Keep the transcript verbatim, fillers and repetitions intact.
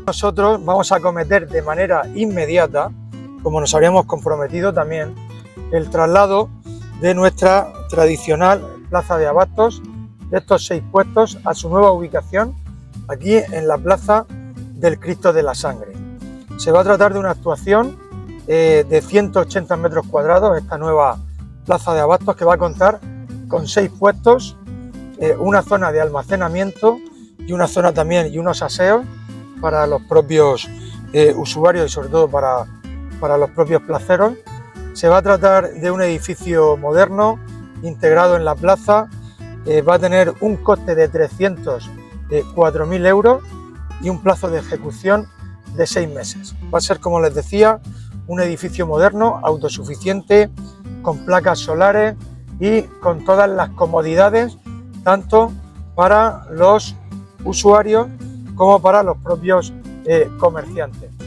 Nosotros vamos a acometer de manera inmediata, como nos habíamos comprometido también, el traslado de nuestra tradicional plaza de abastos, de estos seis puestos, a su nueva ubicación, aquí en la plaza del Cristo de la Sangre. Se va a tratar de una actuación eh, de ciento ochenta metros cuadrados, esta nueva plaza de abastos, que va a contar con seis puestos, eh, una zona de almacenamiento y una zona también y unos aseos para los propios eh, usuarios y sobre todo para, para los propios placeros. Se va a tratar de un edificio moderno integrado en la plaza, eh, va a tener un coste de trescientos cuatro mil euros y un plazo de ejecución de seis meses. Va a ser, como les decía, un edificio moderno, autosuficiente, con placas solares y con todas las comodidades, tanto para los usuarios como para los propios eh, comerciantes.